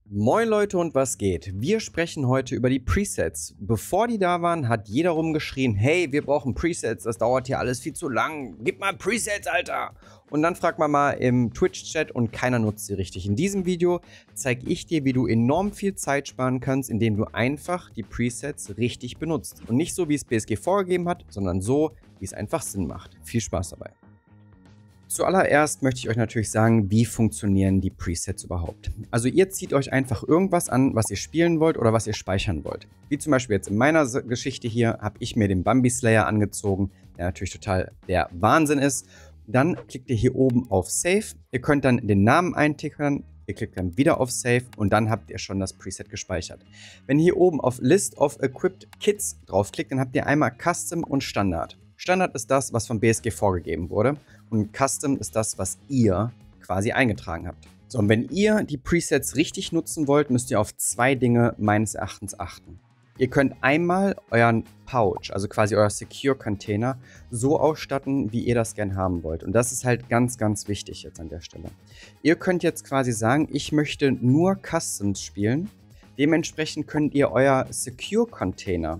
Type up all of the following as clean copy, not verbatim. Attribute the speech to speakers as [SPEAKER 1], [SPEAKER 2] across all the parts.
[SPEAKER 1] Moin Leute und was geht? Wir sprechen heute über die Presets. Bevor die da waren, hat jeder rumgeschrien, hey, wir brauchen Presets, das dauert hier alles viel zu lang, gib mal Presets, Alter! Und dann fragt man mal im Twitch-Chat und keiner nutzt sie richtig. In diesem Video zeige ich dir, wie du enorm viel Zeit sparen kannst, indem du einfach die Presets richtig benutzt. Und nicht so, wie es BSG vorgegeben hat, sondern so, wie es einfach Sinn macht. Viel Spaß dabei. Zuallererst möchte ich euch natürlich sagen, wie funktionieren die Presets überhaupt. Also ihr zieht euch einfach irgendwas an, was ihr spielen wollt oder was ihr speichern wollt. Wie zum Beispiel jetzt in meiner Geschichte hier habe ich mir den Bambi Slayer angezogen, der natürlich total der Wahnsinn ist. Dann klickt ihr hier oben auf Save. Ihr könnt dann den Namen eintickern. Ihr klickt dann wieder auf Save und dann habt ihr schon das Preset gespeichert. Wenn ihr hier oben auf List of Equipped Kits draufklickt, dann habt ihr einmal Custom und Standard. Standard ist das, was vom BSG vorgegeben wurde und Custom ist das, was ihr quasi eingetragen habt. So, und wenn ihr die Presets richtig nutzen wollt, müsst ihr auf zwei Dinge meines Erachtens achten. Ihr könnt einmal euren Pouch, also quasi euer Secure-Container, so ausstatten, wie ihr das gern haben wollt. Und das ist halt ganz, ganz wichtig jetzt an der Stelle. Ihr könnt jetzt quasi sagen, ich möchte nur Customs spielen. Dementsprechend könnt ihr euer Secure-Container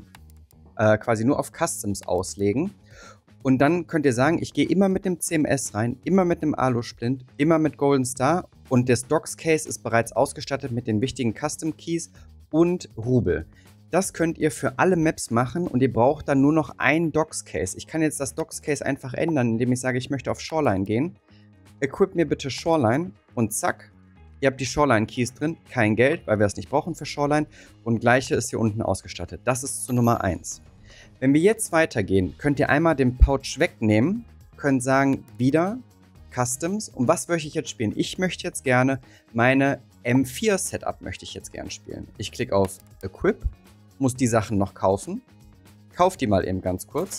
[SPEAKER 1] quasi nur auf Customs auslegen. Und dann könnt ihr sagen, ich gehe immer mit dem CMS rein, immer mit dem Alu-Splint, immer mit Golden Star und das Docs-Case ist bereits ausgestattet mit den wichtigen Custom-Keys und Rubel. Das könnt ihr für alle Maps machen und ihr braucht dann nur noch ein Docs-Case. Ich kann jetzt das Docs-Case einfach ändern, indem ich sage, ich möchte auf Shoreline gehen. Equip mir bitte Shoreline und zack, ihr habt die Shoreline-Keys drin, kein Geld, weil wir es nicht brauchen für Shoreline und gleiche ist hier unten ausgestattet. Das ist zu Nummer 1. Wenn wir jetzt weitergehen, könnt ihr einmal den Pouch wegnehmen, könnt sagen, wieder Customs. Und was möchte ich jetzt spielen? Ich möchte jetzt gerne meine M4 Setup möchte ich jetzt gerne spielen. Ich klicke auf Equip, muss die Sachen noch kaufen, kaufe die mal eben ganz kurz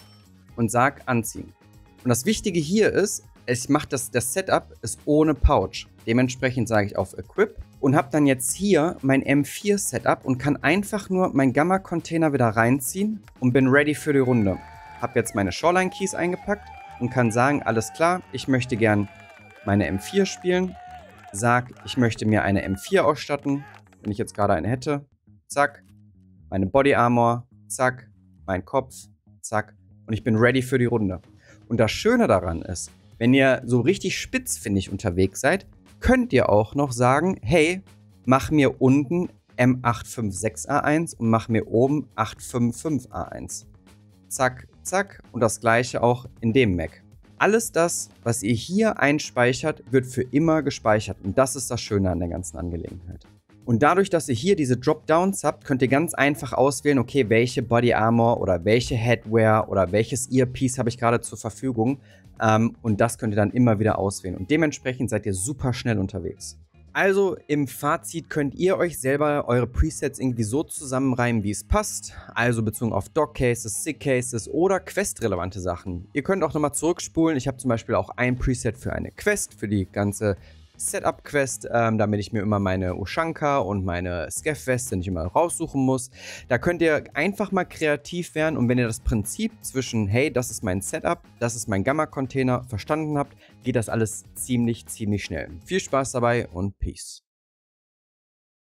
[SPEAKER 1] und sag anziehen. Und das Wichtige hier ist, ich mache das Setup ist ohne Pouch. Dementsprechend sage ich auf Equip und habe dann jetzt hier mein M4 Setup und kann einfach nur meinen Gamma-Container wieder reinziehen und bin ready für die Runde. Habe jetzt meine Shoreline Keys eingepackt und kann sagen, alles klar, ich möchte gern meine M4 spielen. Sag, ich möchte mir eine M4 ausstatten, wenn ich jetzt gerade eine hätte. Zack, meine Body Armor, zack, mein Kopf, zack und ich bin ready für die Runde. Und das Schöne daran ist, wenn ihr so richtig spitzfindig unterwegs seid, könnt ihr auch noch sagen, hey, mach mir unten M856A1 und mach mir oben 855A1. Zack, zack und das gleiche auch in dem Mac. Alles das, was ihr hier einspeichert, wird für immer gespeichert und das ist das Schöne an der ganzen Angelegenheit. Und dadurch, dass ihr hier diese Dropdowns habt, könnt ihr ganz einfach auswählen, okay, welche Body Armor oder welche Headwear oder welches Earpiece habe ich gerade zur Verfügung. Und das könnt ihr dann immer wieder auswählen. Und dementsprechend seid ihr super schnell unterwegs. Also im Fazit könnt ihr euch selber eure Presets irgendwie so zusammenreimen, wie es passt. Also bezogen auf Doc-Cases, Sick-Cases oder Quest-relevante Sachen. Ihr könnt auch nochmal zurückspulen. Ich habe zum Beispiel auch ein Preset für eine Quest, für die ganze Setup-Quest, damit ich mir immer meine Ushanka und meine Scav-Weste nicht immer raussuchen muss. Da könnt ihr einfach mal kreativ werden und wenn ihr das Prinzip zwischen, hey, das ist mein Setup, das ist mein Gamma-Container verstanden habt, geht das alles ziemlich schnell. Viel Spaß dabei und Peace.